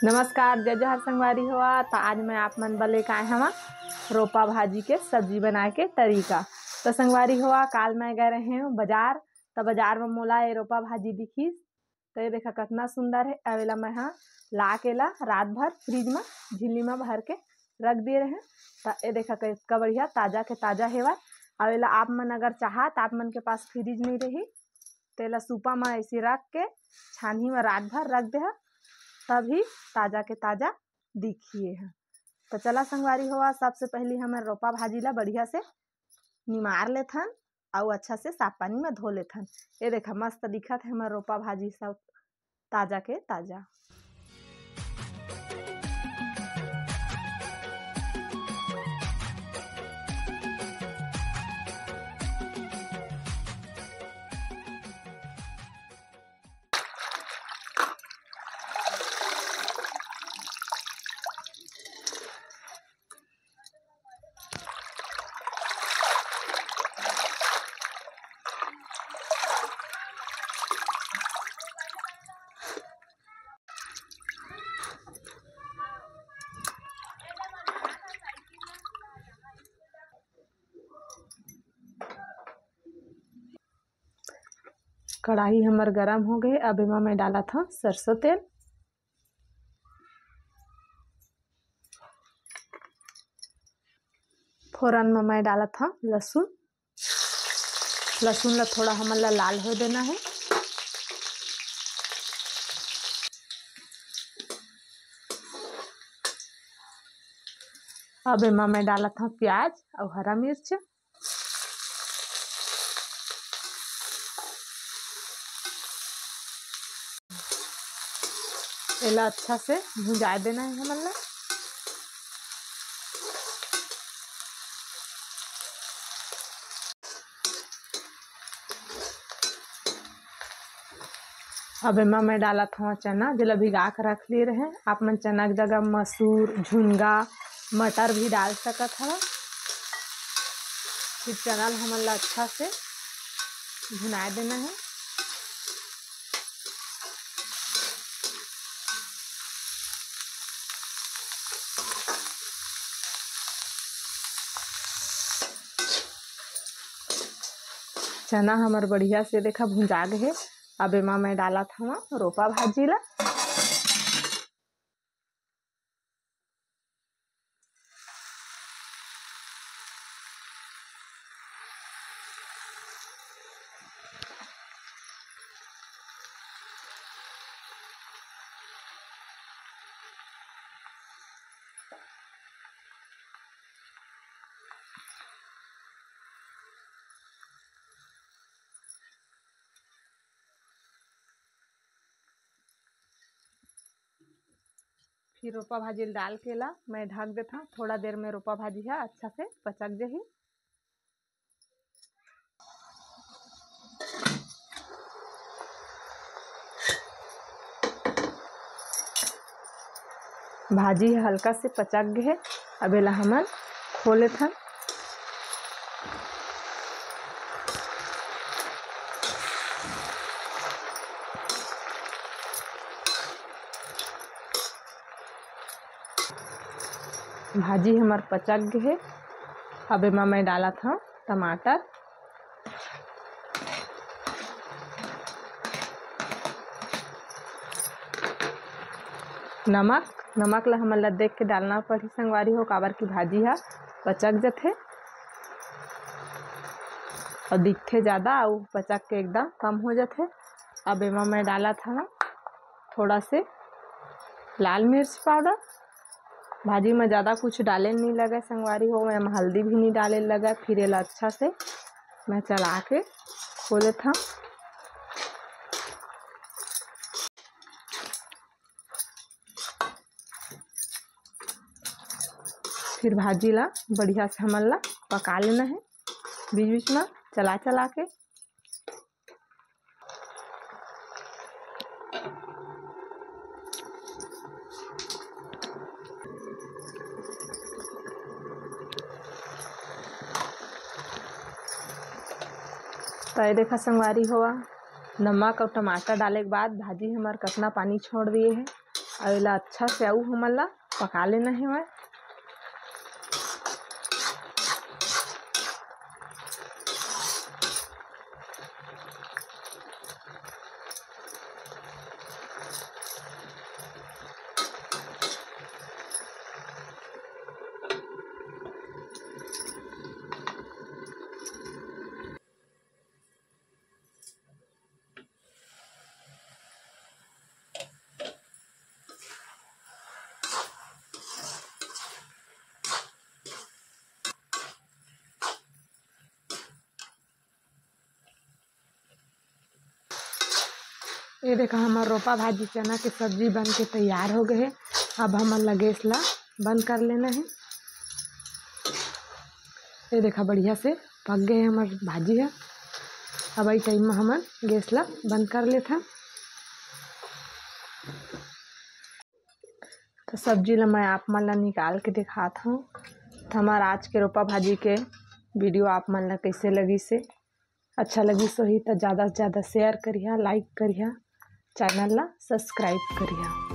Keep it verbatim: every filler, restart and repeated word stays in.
नमस्कार, जय जोहार संगवारी होआ। तो आज मैं आप मन बले का हवा रोपा भाजी के सब्जी बनाए के तरीका। तो संगवारी होआ, काल मैं गए रहे हूँ बाजार। तो बाजार में मोला ये रोपा भाजी दिखीस। तो ये देखा कितना सुंदर है। अवेला मैं हाँ ला के ला रात भर फ्रिज में झिल्ली में भर के रख दिए रहे। तो ये देखा कितना बढ़िया ताज़ा के ताज़ा हेवा। अवेला आप मन अगर चाहा तो आप मन के पास फ्रिज नहीं रही तेला सूपा में ऐसे रख के छानही में रात भर रख दे, तभी ताज़ा के ताज़ा दिखिए है। तो चला संगवारी हुआ, सबसे पहले हमें रोपा भाजी ला बढ़िया से निमार लेथन और अच्छा से साफ पानी में धो लेथन। ये देखा मस्त दिखत है हमारे रोपा भाजी सब ताज़ा के ताज़ा। कढ़ाई हमार गरम हो गए। अब इमा मैं डाला था सरसों तेल। फोरन में मैं डाला था लहसुन। लहसुन ला थोड़ा हमन ला लाल हो देना है। अब इमा मैं डाला था प्याज और हरा मिर्च। एला अच्छा से भुजा देना है हमन ला। अब इमा मैं डाला था चना, जिला भिगा कर रख लिए रहे। आप मन चना की जगह मसूर, झुनगा, मटर भी डाल सकत हवा। फिर चना हमन ला अच्छा से भुना देना है। चना हमार बढ़िया से देखा भुंजा गए। अब इमा मैं डाला था रोपा भाजी ला। फिर रोपा भाजी डाल के ला मैं ढक देता। थोड़ा देर में रोपा भाजी है अच्छा से पचक जाही। भाजी हल्का से पचक गए। अब एला हमन खोले था। भाजी हमार पचक गए। अब इमा मैं डाला था टमाटर, नमक। नमक ला हमन ला देख के डालना पड़ी संगवारी हो, काबर की भाजी है पचक जाथे और दिखथे ज़्यादा और पचक के एकदम कम हो जाथे। अब इमा मैं डाला था थोड़ा से लाल मिर्च पाउडर। भाजी में ज़्यादा कुछ डाले नहीं लगा संगवारी हो, मैं हल्दी भी नहीं डाले लगा। फिर एला अच्छा से मैं चला के खोले था। फिर भाजी ला बढ़िया से हमन ला पका लेना है, बीच बीच में चला चला के। तो ये देखा संगवारी हुआ, नमक और टमाटर डाले के बाद भाजी हमार कितना पानी छोड़ दिए है। और एला अच्छा से अउ हमन ला पका लेना हेवय। ये देखा हमार रोपा भाजी चना के सब्जी बन के तैयार हो गए है। अब हमन ला गैस ला बंद कर लेना है। ये देखा बढ़िया से पक गए हमार भाजी है। अब आई टाइम में हमन गैस ला बंद कर लेथा। तो सब्जी ला मैं आप मन ला निकाल के दिखात हूँ। तो हमार आज के रोपा भाजी के वीडियो आप मन ला कैसे लगी से अच्छा लगी सो ही तो ज़्यादा से ज़्यादा शेयर करिहा, लाइक करिहा, चैनल ला सब्सक्राइब करिहा।